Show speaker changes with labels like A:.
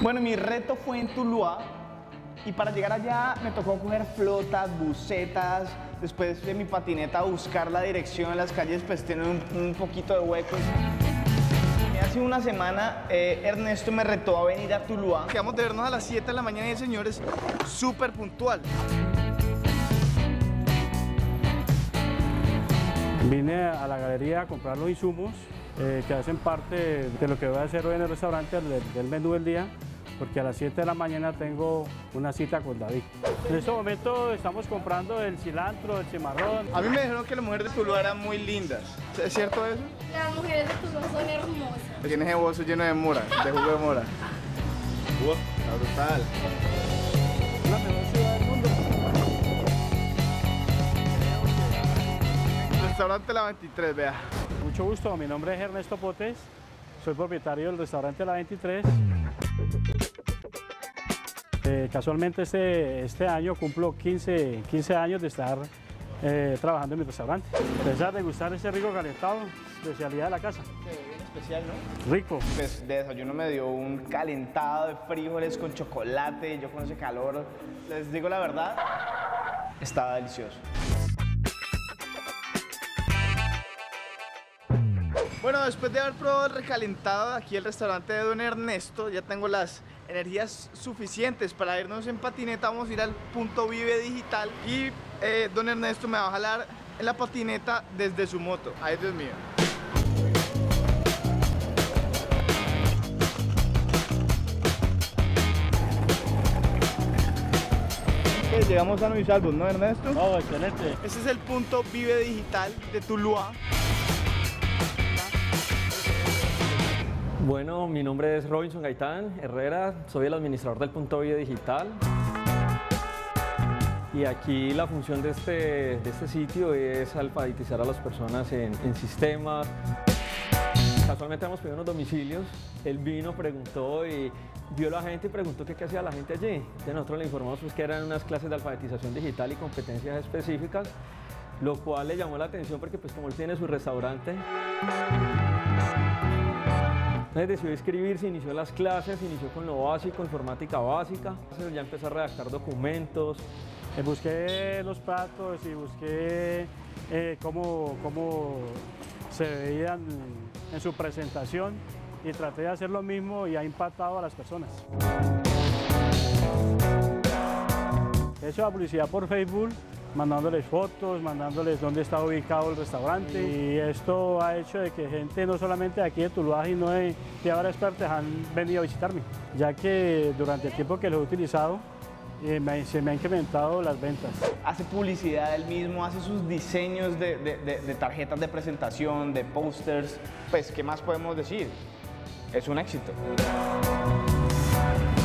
A: Bueno, mi reto fue en Tuluá y para llegar allá me tocó coger flotas, bucetas, después de mi patineta buscar la dirección en las calles, pues tienen un poquito de huecos. Hace una semana Ernesto me retó a venir a Tuluá. Quedamos de vernos a las 7 de la mañana y el señor es súper puntual.
B: Vine a la galería a comprar los insumos que hacen parte de lo que voy a hacer hoy en el restaurante, del menú del día, porque a las 7 de la mañana tengo una cita con David. En este momento estamos comprando el cilantro, el cimarrón.
A: A mí me dijeron que las mujeres de Tuluá eran muy lindas. ¿Es cierto eso?
C: Las mujeres de Tuluá son hermosas.
A: Tienes el bolso lleno de mora, de jugo de mora. Está brutal.
B: La mejor ciudad del mundo.
A: Restaurante La 23, vea.
B: Mucho gusto, mi nombre es Ernesto Potes, soy propietario del restaurante La 23. Casualmente este año cumplo 15 años de estar trabajando en mi restaurante. Empezar a degustar ese rico calentado, especialidad de la casa.
A: Bien especial, ¿no?
B: Rico.
A: Pues de desayuno me dio un calentado de frijoles con chocolate, yo con ese calor, les digo la verdad, estaba delicioso. Bueno, después de haber probado el recalentado aquí el restaurante de Don Ernesto, ya tengo las energías suficientes para irnos en patineta. Vamos a ir al punto Vive Digital y Don Ernesto me va a jalar en la patineta desde su moto. Ay, Dios mío. Llegamos sanos y salvos, ¿no, Ernesto?
B: Oh, excelente.
A: Este es el punto Vive Digital de Tuluá.
D: Bueno, mi nombre es Robinson Gaitán Herrera, soy el administrador del punto Vive Digital. Y aquí la función de este sitio es alfabetizar a las personas en sistemas. Casualmente hemos pedido unos domicilios, él vino, preguntó y vio a la gente y preguntó qué hacía la gente allí. Entonces nosotros le informamos pues, que eran unas clases de alfabetización digital y competencias específicas, lo cual le llamó la atención porque pues como él tiene su restaurante, entonces decidió inscribirse, inició las clases, inició con lo básico, informática básica, entonces ya empezó a redactar documentos.
B: Busqué los platos y busqué cómo se veían en su presentación y traté de hacer lo mismo y ha impactado a las personas. He hecho la publicidad por Facebook, mandándoles fotos, mandándoles dónde está ubicado el restaurante y esto ha hecho de que gente no solamente de aquí de Tuluá sino de varias partes han venido a visitarme, ya que durante el tiempo que lo he utilizado se me han incrementado las ventas.
A: Hace publicidad él mismo, hace sus diseños de tarjetas de presentación, de pósters. Pues, ¿qué más podemos decir? Es un éxito.